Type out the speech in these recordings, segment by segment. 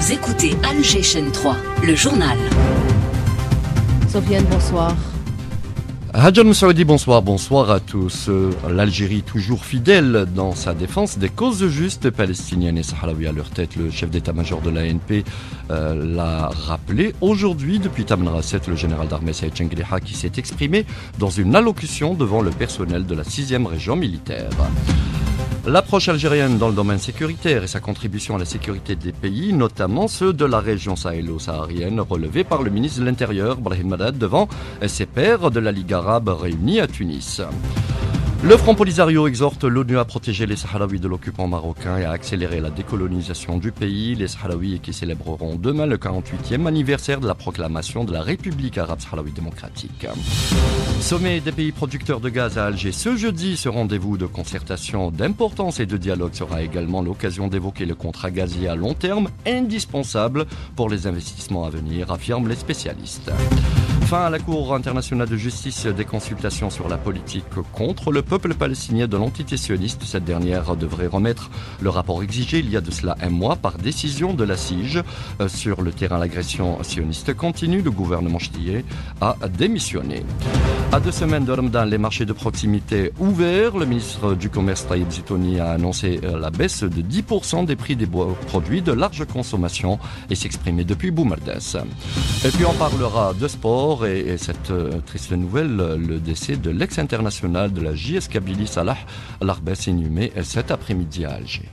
Vous écoutez Alger Chaîne 3, le journal. Sofiane, bonsoir. Hadjan Moussaoudi, bonsoir à tous. L'Algérie toujours fidèle dans sa défense des causes justes palestiniennes et sahraouis à leur tête. Le chef d'état-major de l'ANP l'a rappelé aujourd'hui depuis Tamanrasset, le général d'armée Saïd Chenghliha qui s'est exprimé dans une allocution devant le personnel de la 6e région militaire. L'approche algérienne dans le domaine sécuritaire et sa contribution à la sécurité des pays, notamment ceux de la région sahélo-saharienne, relevée par le ministre de l'Intérieur, Brahim Madad, devant ses pairs de la Ligue arabe réunie à Tunis. Le Front Polisario exhorte l'ONU à protéger les Sahraouis de l'occupant marocain et à accélérer la décolonisation du pays. Les Sahraouis qui célébreront demain le 48e anniversaire de la proclamation de la République arabe sahraoui démocratique. Sommet des pays producteurs de gaz à Alger ce jeudi. Ce rendez-vous de concertation d'importance et de dialogue sera également l'occasion d'évoquer le contrat gazier à long terme, indispensable pour les investissements à venir, affirment les spécialistes. Fin à la Cour internationale de justice des consultations sur la politique contre le peuple palestinien de l'entité sioniste. Cette dernière devrait remettre le rapport exigé il y a de cela un mois par décision de la CIJ. Sur le terrain, l'agression sioniste continue. Le gouvernement ch'tié a démissionné. À 2 semaines de Ramadan, les marchés de proximité ouverts. Le ministre du Commerce Taïb Zitouni a annoncé la baisse de 10% des prix des produits de large consommation et s'exprimer depuis Boumerdès. Et puis on parlera de sport. Et cette triste nouvelle, le décès de l'ex-international de la JS Kabylie Salah Al-Arbès inhumé cet après-midi à Alger.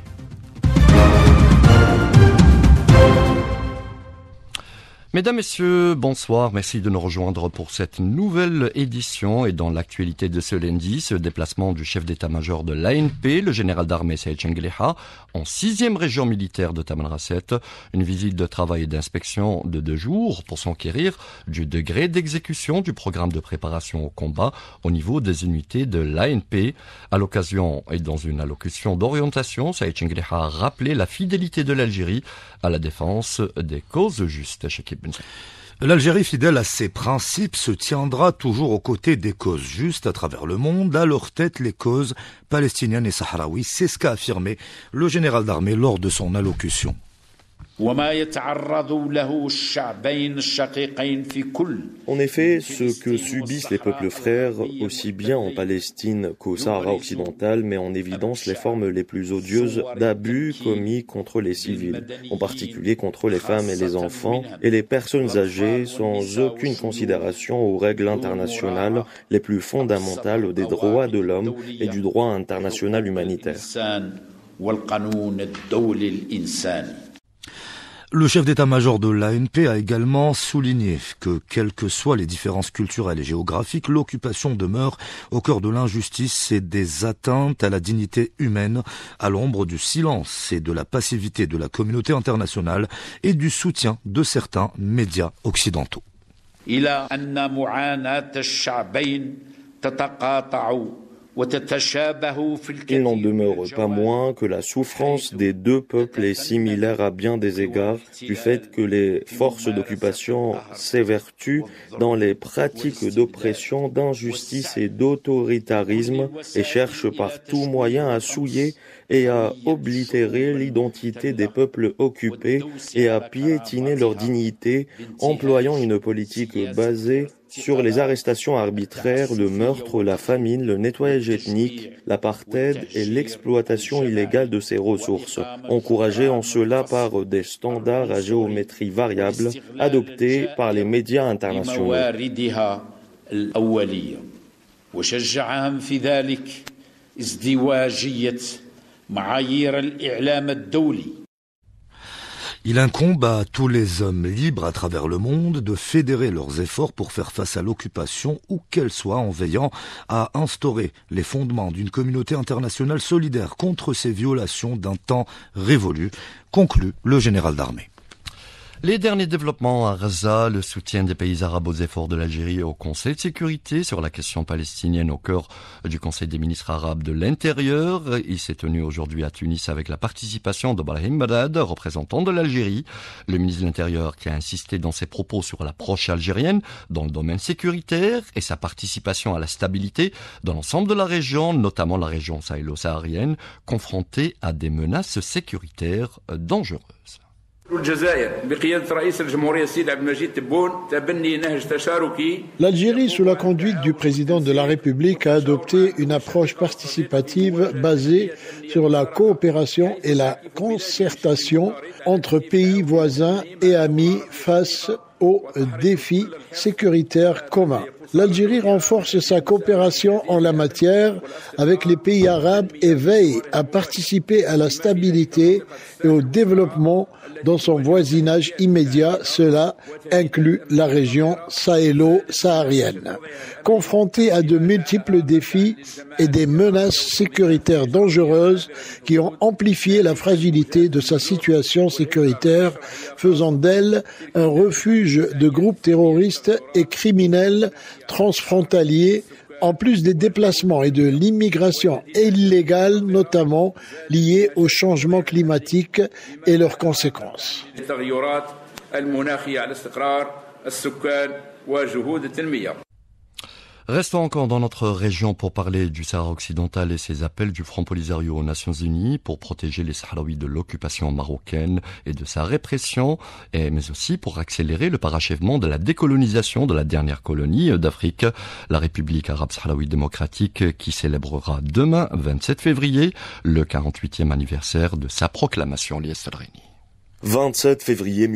Mesdames, Messieurs, bonsoir. Merci de nous rejoindre pour cette nouvelle édition. Et dans l'actualité de ce lundi, ce déplacement du chef d'état-major de l'ANP, le général d'armée Saïd Chenghliha, en 6e région militaire de Tamanrasset. Une visite de travail et d'inspection de 2 jours pour s'enquérir du degré d'exécution du programme de préparation au combat au niveau des unités de l'ANP. À l'occasion et dans une allocution d'orientation, Saïd Chenghliha a rappelé la fidélité de l'Algérie à la défense des causes justes. L'Algérie, fidèle à ses principes, se tiendra toujours aux côtés des causes justes à travers le monde, à leur tête les causes palestiniennes et sahraouis. C'est ce qu'a affirmé le général d'armée lors de son allocution. En effet, ce que subissent les peuples frères, aussi bien en Palestine qu'au Sahara occidental, met en évidence les formes les plus odieuses d'abus commis contre les civils, en particulier contre les femmes et les enfants, et les personnes âgées, sans aucune considération aux règles internationales les plus fondamentales des droits de l'homme et du droit international humanitaire. Le chef d'état-major de l'ANP a également souligné que, quelles que soient les différences culturelles et géographiques, l'occupation demeure au cœur de l'injustice et des atteintes à la dignité humaine, à l'ombre du silence et de la passivité de la communauté internationale et du soutien de certains médias occidentaux. Il n'en demeure pas moins que la souffrance des 2 peuples est similaire à bien des égards du fait que les forces d'occupation s'évertuent dans les pratiques d'oppression, d'injustice et d'autoritarisme et cherchent par tout moyen à souiller et à oblitérer l'identité des peuples occupés et à piétiner leur dignité, employant une politique basée sur les arrestations arbitraires, le meurtre, la famine, le nettoyage ethnique, l'apartheid et l'exploitation illégale de ses ressources, encouragés en cela par des standards à géométrie variable adoptés par les médias internationaux. Il incombe à tous les hommes libres à travers le monde de fédérer leurs efforts pour faire face à l'occupation où qu'elle soit, en veillant à instaurer les fondements d'une communauté internationale solidaire contre ces violations d'un temps révolu, conclut le général d'armée. Les derniers développements à Gaza, le soutien des pays arabes aux efforts de l'Algérie et au Conseil de sécurité sur la question palestinienne au cœur du Conseil des ministres arabes de l'Intérieur. Il s'est tenu aujourd'hui à Tunis avec la participation de Brahim Madad, représentant de l'Algérie. Le ministre de l'Intérieur qui a insisté dans ses propos sur l'approche algérienne dans le domaine sécuritaire et sa participation à la stabilité dans l'ensemble de la région, notamment la région sahélo-saharienne, confrontée à des menaces sécuritaires dangereuses. L'Algérie, sous la conduite du président de la République, a adopté une approche participative basée sur la coopération et la concertation entre pays voisins et amis face aux défis sécuritaires communs. L'Algérie renforce sa coopération en la matière avec les pays arabes et veille à participer à la stabilité et au développement dans son voisinage immédiat. Cela inclut la région sahélo-saharienne. Confrontée à de multiples défis et des menaces sécuritaires dangereuses qui ont amplifié la fragilité de sa situation sécuritaire, faisant d'elle un refuge de groupes terroristes et criminels transfrontaliers, en plus des déplacements et de l'immigration illégale, notamment liée au changement climatique et leurs conséquences. Restons encore dans notre région pour parler du Sahara occidental et ses appels du Front Polisario aux Nations Unies pour protéger les Sahraouis de l'occupation marocaine et de sa répression, mais aussi pour accélérer le parachèvement de la décolonisation de la dernière colonie d'Afrique, la République arabe sahraoui démocratique, qui célébrera demain, 27 février, le 48e anniversaire de sa proclamation. Lies El Reni. 27 février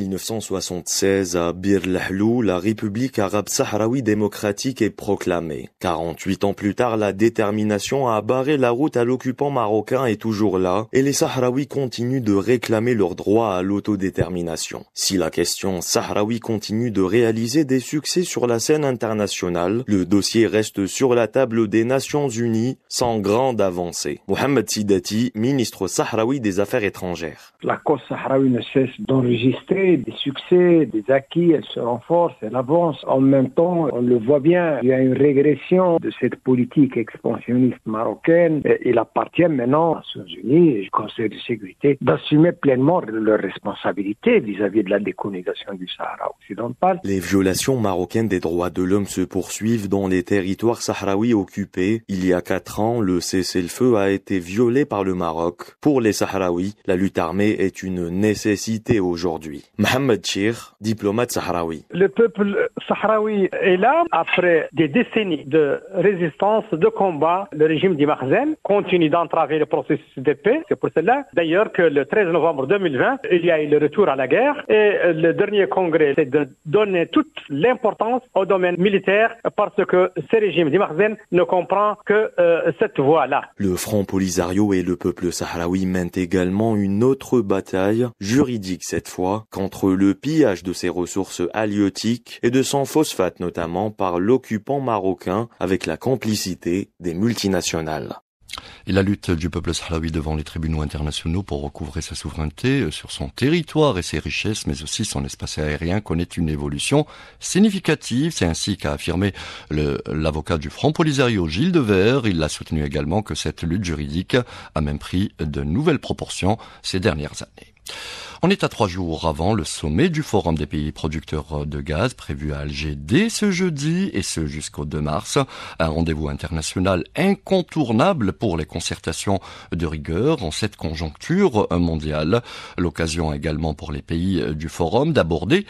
1976, à Bir Lahlou, la République arabe sahraoui démocratique est proclamée. 48 ans plus tard, la détermination à barrer la route à l'occupant marocain est toujours là, et les Sahraouis continuent de réclamer leur droit à l'autodétermination. Si la question sahraoui continue de réaliser des succès sur la scène internationale, le dossier reste sur la table des Nations Unies sans grande avancée. Mohamed Sidati, ministre sahraoui des Affaires étrangères. La cause sahraoui ne cesse d'enregistrer des succès, des acquis, elle se renforce, elle avance. En même temps, on le voit bien, il y a une régression de cette politique expansionniste marocaine. Il appartient maintenant aux Nations Unies et au Conseil de sécurité d'assumer pleinement leurs responsabilités vis-à-vis de la décolonisation du Sahara occidental. Les violations marocaines des droits de l'homme se poursuivent dans les territoires sahraouis occupés. Il y a 4 ans, le cessez-le-feu a été violé par le Maroc. Pour les Sahraouis, la lutte armée est une nécessité aujourd'hui. Mohamed Chir, diplomate sahraoui. Le peuple sahraoui est là après des décennies de résistance, de combat. Le régime d'Imarzen continue d'entraver le processus de paix. C'est pour cela, d'ailleurs, que le 13 novembre 2020, il y a eu le retour à la guerre et le dernier congrès, c'est de donner toute l'importance au domaine militaire parce que ce régime d'Imarzen ne comprend que cette voie-là. Le Front Polisario et le peuple sahraoui mènent également une autre bataille, juridique cette fois, contre le pillage de ses ressources halieutiques et de son phosphate notamment par l'occupant marocain avec la complicité des multinationales. Et la lutte du peuple sahraoui devant les tribunaux internationaux pour recouvrer sa souveraineté sur son territoire et ses richesses, mais aussi son espace aérien, connaît une évolution significative. C'est ainsi qu'a affirmé l'avocat du Front Polisario, Gilles Devers. Il a soutenu également que cette lutte juridique a même pris de nouvelles proportions ces dernières années. On est à 3 jours avant le sommet du Forum des pays producteurs de gaz prévu à Alger dès ce jeudi et ce jusqu'au 2 mars. Un rendez-vous international incontournable pour les concertations de rigueur en cette conjoncture mondiale. L'occasion également pour les pays du Forum d'aborder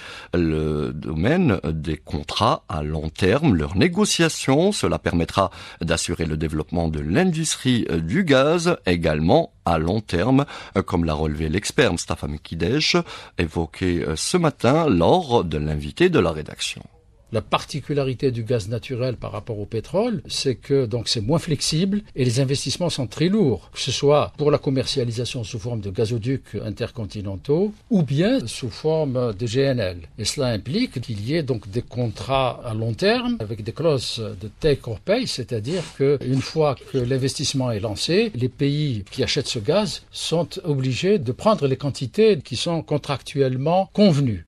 le domaine des contrats à long terme, leurs négociations. Cela permettra d'assurer le développement de l'industrie du gaz également à long terme, comme l'a relevé l'expert Mustafa Mkidesh, évoqué ce matin lors de l'invité de la rédaction. La particularité du gaz naturel par rapport au pétrole, c'est que donc c'est moins flexible et les investissements sont très lourds, que ce soit pour la commercialisation sous forme de gazoducs intercontinentaux ou bien sous forme de GNL. Et cela implique qu'il y ait donc des contrats à long terme avec des clauses de take or pay, c'est-à-dire qu'une fois que l'investissement est lancé, les pays qui achètent ce gaz sont obligés de prendre les quantités qui sont contractuellement convenues.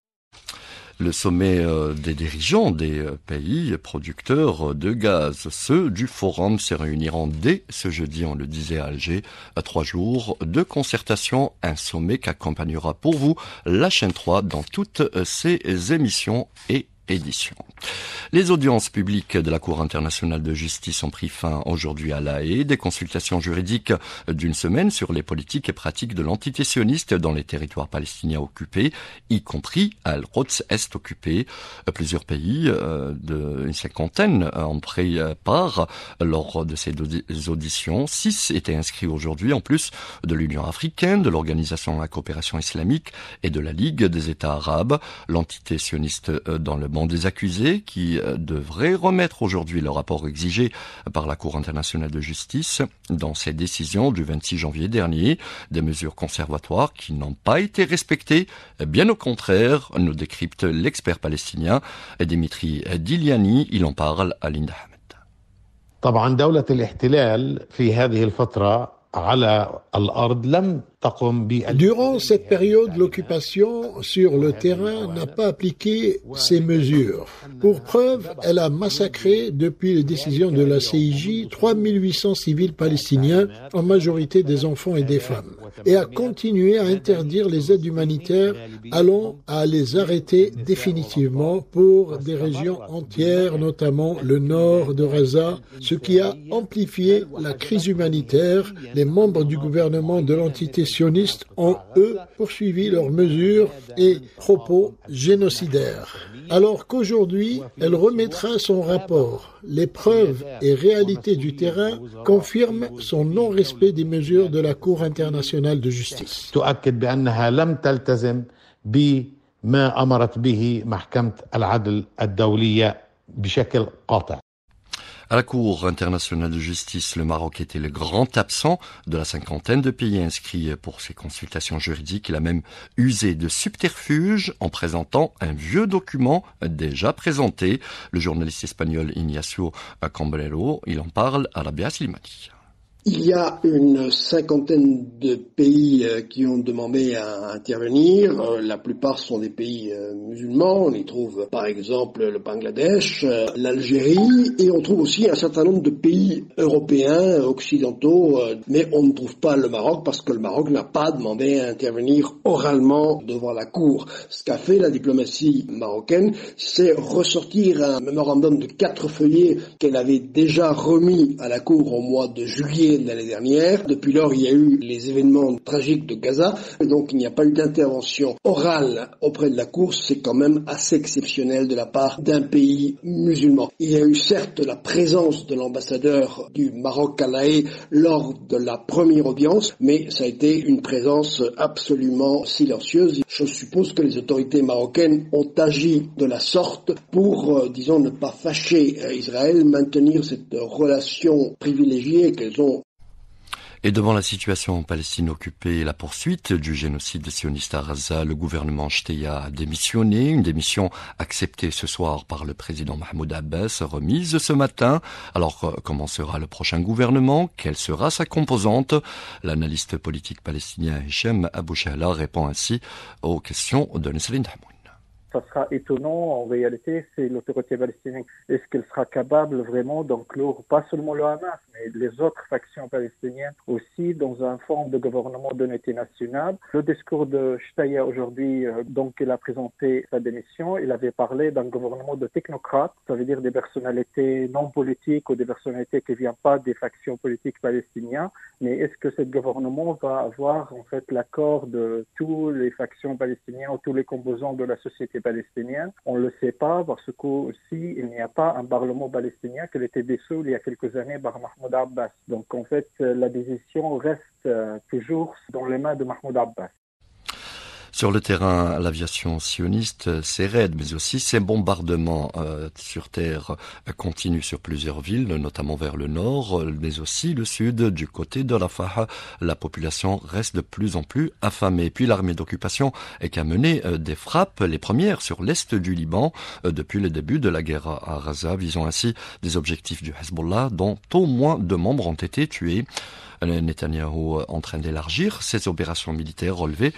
Le sommet des dirigeants des pays producteurs de gaz, ceux du Forum, se réuniront dès ce jeudi, on le disait à Alger, à 3 jours de concertation, un sommet qu'accompagnera pour vous la chaîne 3 dans toutes ses émissions et édition. Les audiences publiques de la Cour internationale de justice ont pris fin aujourd'hui à La Haye. Des consultations juridiques d'une semaine sur les politiques et pratiques de l'entité sioniste dans les territoires palestiniens occupés, y compris Al-Quds Est occupé. Plusieurs pays, une cinquantaine, ont pris part lors de ces auditions. 6 étaient inscrits aujourd'hui, en plus de l'Union africaine, de l'Organisation de la coopération islamique et de la Ligue des États arabes. L'entité sioniste dans le banc des accusés qui devrait remettre aujourd'hui le rapport exigé par la Cour internationale de justice dans ses décisions du 26 janvier dernier. Des mesures conservatoires qui n'ont pas été respectées. Bien au contraire, nous décrypte l'expert palestinien Dimitri Diliani. Il en parle à Linda Hamed. طبعا دولة الاحتلال في هذه الفترة على الأرض لم Durant cette période, l'occupation sur le terrain n'a pas appliqué ces mesures. Pour preuve, elle a massacré, depuis les décisions de la CIJ, 3800 civils palestiniens, en majorité des enfants et des femmes, et a continué à interdire les aides humanitaires, allant à les arrêter définitivement pour des régions entières, notamment le nord de Gaza, ce qui a amplifié la crise humanitaire. Les membres du gouvernement de l'entité sionistes ont, eux, poursuivi leurs mesures et propos génocidaires. Alors qu'aujourd'hui, elle remettra son rapport. Les preuves et réalités du terrain confirment son non-respect des mesures de la Cour internationale de justice. تؤكد بأنها لم تلتزم بما أمرت به محكمة العدل الدولية بشكل قاطع. À la Cour internationale de justice, le Maroc était le grand absent de la cinquantaine de pays inscrits pour ces consultations juridiques. Il a même usé de subterfuge en présentant un vieux document déjà présenté. Le journaliste espagnol Ignacio Cambrero, il en parle à Rabia Slimani. Il y a une cinquantaine de pays qui ont demandé à intervenir. La plupart sont des pays musulmans. On y trouve par exemple le Bangladesh, l'Algérie, et on trouve aussi un certain nombre de pays européens, occidentaux, mais on ne trouve pas le Maroc parce que le Maroc n'a pas demandé à intervenir oralement devant la Cour. Ce qu'a fait la diplomatie marocaine, c'est ressortir un mémorandum de 4 feuillets qu'elle avait déjà remis à la Cour au mois de juillet de l'année dernière. Depuis lors, il y a eu les événements tragiques de Gaza, et donc il n'y a pas eu d'intervention orale auprès de la Cour. C'est quand même assez exceptionnel de la part d'un pays musulman. Il y a eu certes la présence de l'ambassadeur du Maroc à La Haye lors de la première audience, mais ça a été une présence absolument silencieuse. Je suppose que les autorités marocaines ont agi de la sorte pour, disons, ne pas fâcher Israël, maintenir cette relation privilégiée qu'elles ont. Et devant la situation en Palestine occupée et la poursuite du génocide sioniste à Gaza, le gouvernement Ch'teya a démissionné. Une démission acceptée ce soir par le président Mahmoud Abbas, remise ce matin. Alors, comment sera le prochain gouvernement? Quelle sera sa composante? L'analyste politique palestinien Hicham Abou Shahla répond ainsi aux questions de Nesrine Hamoun. Ça sera étonnant en réalité, c'est l'autorité palestinienne. Est-ce qu'elle sera capable vraiment d'inclure pas seulement le Hamas, mais les autres factions palestiniennes aussi dans un forme de gouvernement d'unité nationale? Le discours de Ch'teya aujourd'hui, donc il a présenté sa démission, il avait parlé d'un gouvernement de technocrates, ça veut dire des personnalités non politiques ou des personnalités qui ne viennent pas des factions politiques palestiniennes. Mais est-ce que ce gouvernement va avoir en fait l'accord de toutes les factions palestiniennes ou tous les composants de la société palestinienne? On ne le sait pas parce qu'aussi il n'y a pas un parlement palestinien qui était dissous il y a quelques années par Mahmoud Abbas. Donc en fait la décision reste toujours dans les mains de Mahmoud Abbas. Sur le terrain, l'aviation sioniste, ses raids, mais aussi ses bombardements sur terre continuent sur plusieurs villes, notamment vers le nord, mais aussi le sud, du côté de Rafah. La population reste de plus en plus affamée. Puis l'armée d'occupation est qu'à mener des frappes, les premières sur l'est du Liban, depuis le début de la guerre à Gaza, visant ainsi des objectifs du Hezbollah, dont au moins 2 membres ont été tués. Netanyahou en train d'élargir ses opérations militaires relevées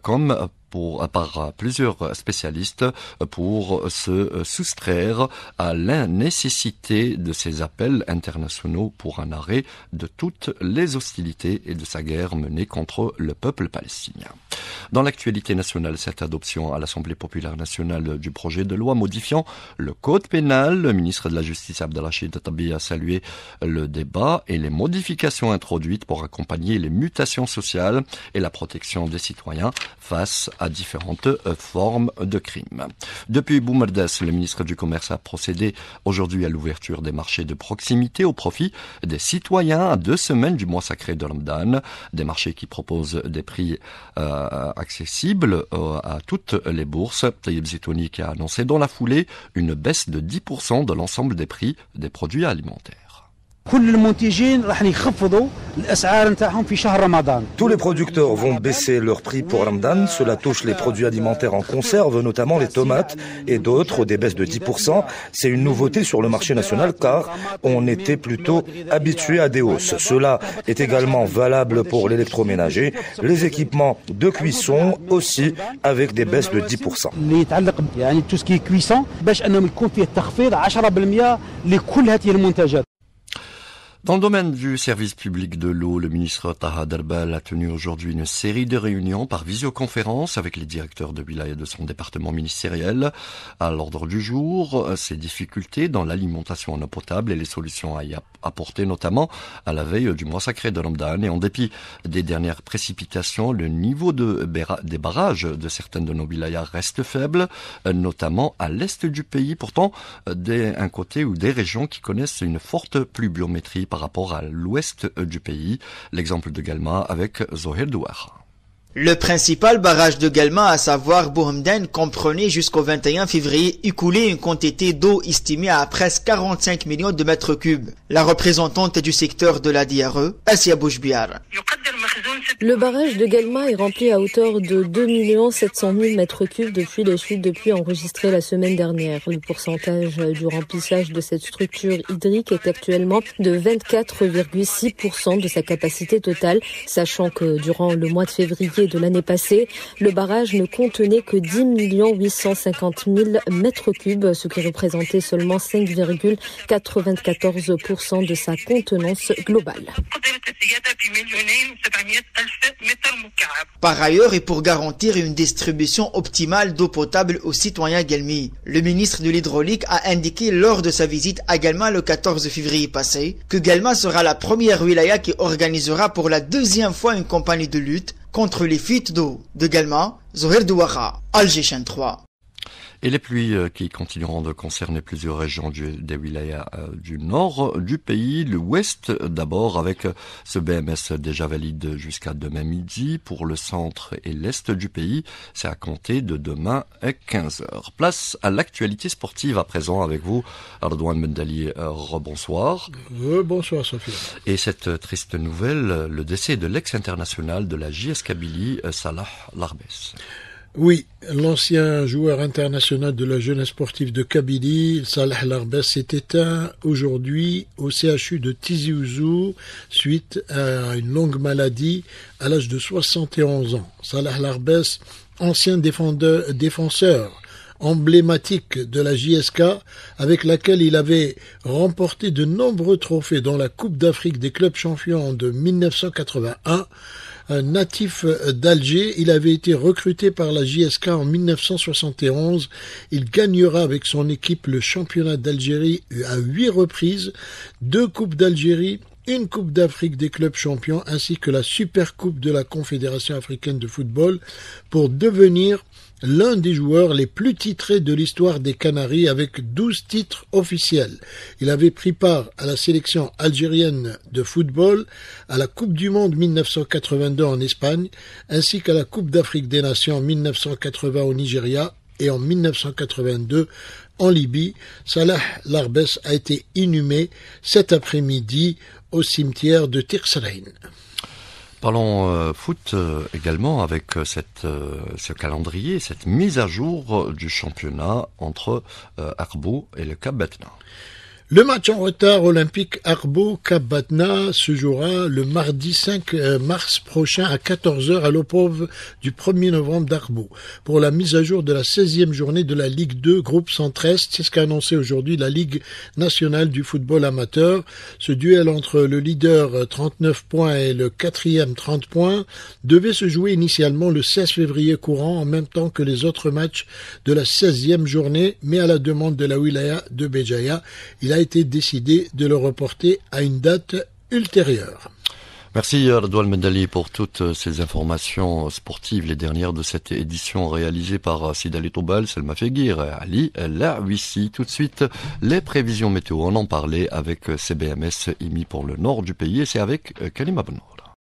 par plusieurs spécialistes pour se soustraire à la nécessité de ces appels internationaux pour un arrêt de toutes les hostilités et de sa guerre menée contre le peuple palestinien. Dans l'actualité nationale, cette adoption à l'Assemblée populaire nationale du projet de loi modifiant le code pénal, le ministre de la Justice Abdelrachid Tabi a salué le débat et les modifications introduites pour accompagner les mutations sociales et la protection des citoyens face à différentes formes de crimes. Depuis Boumerdes, le ministre du Commerce a procédé aujourd'hui à l'ouverture des marchés de proximité au profit des citoyens à 2 semaines du mois sacré de Ramadan. Des marchés qui proposent des prix accessibles à toutes les bourses. Taïeb Zitouni qui a annoncé dans la foulée une baisse de 10% de l'ensemble des prix des produits alimentaires. Tous les producteurs vont baisser leurs prix pour Ramadan. Cela touche les produits alimentaires en conserve, notamment les tomates et d'autres, des baisses de 10%. C'est une nouveauté sur le marché national car on était plutôt habitué à des hausses. Cela est également valable pour l'électroménager, les équipements de cuisson aussi avec des baisses de 10%. Dans le domaine du service public de l'eau, le ministre Taha Derbel a tenu aujourd'hui une série de réunions par visioconférence avec les directeurs de wilaya de son département ministériel. À l'ordre du jour, ces difficultés dans l'alimentation en eau potable et les solutions à y apporter, notamment à la veille du mois sacré de Ramadan. Et en dépit des dernières précipitations, le niveau des barrages de certaines de nos wilayas reste faible, notamment à l'est du pays. Pourtant, un côté ou des régions qui connaissent une forte pluviométrie par rapport à l'ouest du pays. L'exemple de Galma avec Zohir Douar. Le principal barrage de Galma, à savoir Bohemden, comprenait jusqu'au 21 février écoulé une quantité d'eau estimée à presque 45 millions de mètres cubes. La représentante du secteur de la DRE, Asia Bouchbiar. Le barrage de Galma est rempli à hauteur de 2 700 000 mètres cubes depuis les chutes de pluie enregistrées la semaine dernière. Le pourcentage du remplissage de cette structure hydrique est actuellement de 24,6% de sa capacité totale, sachant que durant le mois de février de l'année passée, le barrage ne contenait que 10 850 000 mètres cubes, ce qui représentait seulement 5,94% de sa contenance globale. Par ailleurs, et pour garantir une distribution optimale d'eau potable aux citoyens Galmi, le ministre de l'Hydraulique a indiqué lors de sa visite à Galma le 14 février passé que Galma sera la première wilaya qui organisera pour la 2e fois une campagne de lutte contre les fuites d'eau. De Galma, Zohir Douara, Alger Chaîne 3. Et les pluies qui continueront de concerner plusieurs régions des wilayas du nord du pays, l'ouest d'abord avec ce BMS déjà valide jusqu'à demain midi. Pour le centre et l'est du pays, c'est à compter de demain à 15h. Place à l'actualité sportive à présent avec vous, Ardouane Mendali. Rebonsoir. Bonsoir Sophie. Et cette triste nouvelle, le décès de l'ex-international de la JS Kabylie, Salah Larbès. Oui, l'ancien joueur international de la jeunesse sportive de Kabylie, Salah Larbès, s'est éteint aujourd'hui au CHU de Tizi Ouzou suite à une longue maladie à l'âge de 71 ans. Salah Larbès, ancien défenseur emblématique de la JSK, avec laquelle il avait remporté de nombreux trophées dont la Coupe d'Afrique des clubs champions de 1981. Un natif d'Alger, il avait été recruté par la JSK en 1971. Il gagnera avec son équipe le championnat d'Algérie à 8 reprises, 2 coupes d'Algérie, une Coupe d'Afrique des clubs champions ainsi que la Super Coupe de la Confédération africaine de football pour devenir l'un des joueurs les plus titrés de l'histoire des Canaries avec 12 titres officiels. Il avait pris part à la sélection algérienne de football, à la Coupe du Monde 1982 en Espagne, ainsi qu'à la Coupe d'Afrique des Nations en 1980 au Nigeria et en 1982 en Libye. Salah Larbès a été inhumé cet après-midi au cimetière de Tirsrein. Parlons foot également avec ce calendrier, cette mise à jour du championnat entre Arbou et le Cap Betna. Le match en retard olympique Arbo-Cap-Batna se jouera le mardi 5 mars prochain à 14h à l'opposition du 1er novembre d'Arbo pour la mise à jour de la 16e journée de la Ligue 2 groupe Centre-Est. C'est ce qu'a annoncé aujourd'hui la Ligue nationale du football amateur. Ce duel entre le leader 39 points et le 4e 30 points devait se jouer initialement le 16 février courant en même temps que les autres matchs de la 16e journée, mais à la demande de la wilaya de Béjaïa, il a été décidé de le reporter à une date ultérieure. Merci Redouane Mendali pour toutes ces informations sportives, les dernières de cette édition réalisée par Sidali Toubal, Selma Feguir, Ali Laouissi. Tout de suite, les prévisions météo, on en parlait avec CBMS IMI pour le nord du pays et c'est avec Kalima Benour.